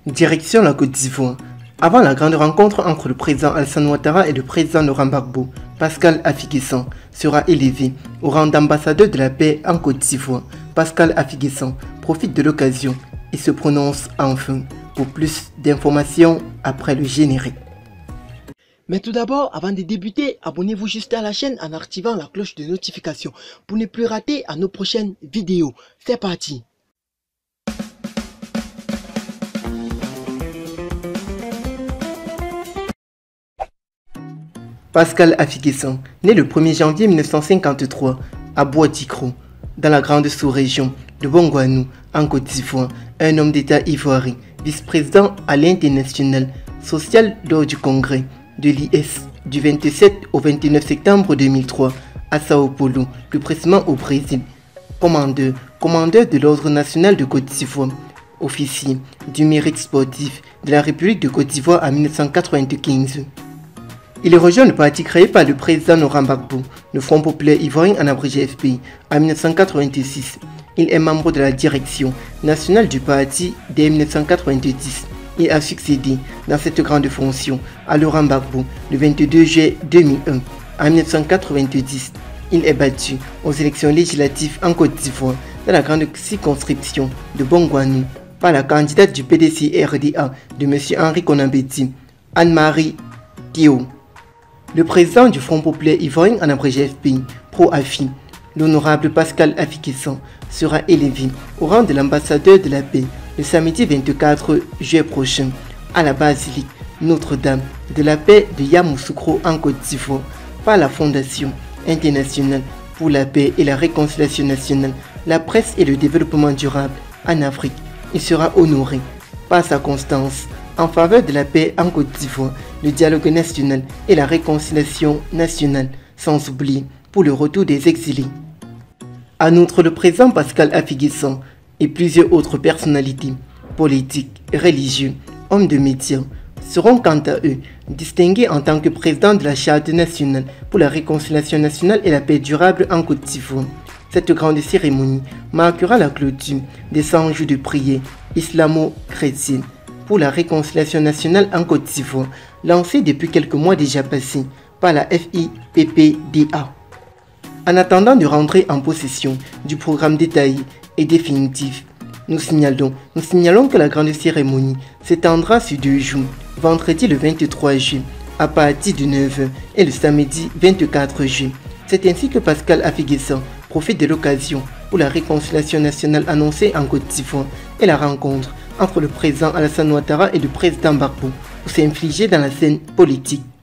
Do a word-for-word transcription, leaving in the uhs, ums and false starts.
Direction la Côte d'Ivoire. Avant la grande rencontre entre le président Alassane Ouattara et le président Laurent Gbagbo, Pascal Affi-Guessan sera élevé au rang d'ambassadeur de la paix en Côte d'Ivoire. Pascal Affi-Guessan profite de l'occasion et se prononce enfin. Pour plus d'informations après le générique. Mais tout d'abord, avant de débuter, abonnez-vous juste à la chaîne en activant la cloche de notification pour ne plus rater à nos prochaines vidéos. C'est parti! Pascal Affi-Guessan, né le premier janvier mille neuf cent cinquante-trois à Bois-Dikro, dans la grande sous-région de Bongouanou, en Côte d'Ivoire, un homme d'État ivoirien, vice-président à l'international social lors du congrès de l'I S du vingt-sept au vingt-neuf septembre deux mille trois à Sao Paulo, plus précisément au Brésil. Commandeur, commandeur de l'Ordre national de Côte d'Ivoire, officier du mérite sportif de la République de Côte d'Ivoire en mille neuf cent quatre-vingt-quinze. Il rejoint le parti créé par le président Laurent Gbagbo, le Front populaire ivoirien en abrégé F P I, en mille neuf cent quatre-vingt-six. Il est membre de la direction nationale du parti dès mille neuf cent quatre-vingt-dix et a succédé dans cette grande fonction à Laurent Gbagbo le vingt-deux juillet deux mille un. En mille neuf cent quatre-vingt-dix, il est battu aux élections législatives en Côte d'Ivoire dans la grande circonscription de Bongouanou par la candidate du P D C R D A de M. Henri Konan Bedie, Anne-Marie Théo. Le président du Front populaire ivoirien en abrégé F P I, Pro-Afi, l'honorable Pascal Affi-Guessan, sera élevé au rang de l'ambassadeur de la paix le samedi vingt-quatre juillet prochain à la basilique Notre-Dame de la paix de Yamoussoukro en Côte d'Ivoire par la Fondation internationale pour la paix et la réconciliation nationale, la presse et le développement durable en Afrique. Il sera honoré par sa constance en faveur de la paix en Côte d'Ivoire, le dialogue national et la réconciliation nationale, sans oublier pour le retour des exilés. En outre, le président Pascal Affi-Guessan et plusieurs autres personnalités politiques, religieuses, hommes de médias seront quant à eux distingués en tant que président de la Charte nationale pour la réconciliation nationale et la paix durable en Côte d'Ivoire. Cette grande cérémonie marquera la clôture des cent jours de prière islamo-chrétienne pour la réconciliation nationale en Côte d'Ivoire, lancée depuis quelques mois déjà passés par la F I P P D A. En attendant de rentrer en possession du programme détaillé et définitif, nous signalons, nous signalons que la grande cérémonie s'étendra sur deux jours, vendredi le vingt-trois juillet à partir de neuf heures et le samedi vingt-quatre juillet. C'est ainsi que Pascal Affi-Guessan profite de l'occasion pour la réconciliation nationale annoncée en Côte d'Ivoire et la rencontre entre le président Alassane Ouattara et le président Gbagbo pour s'infliger dans la scène politique.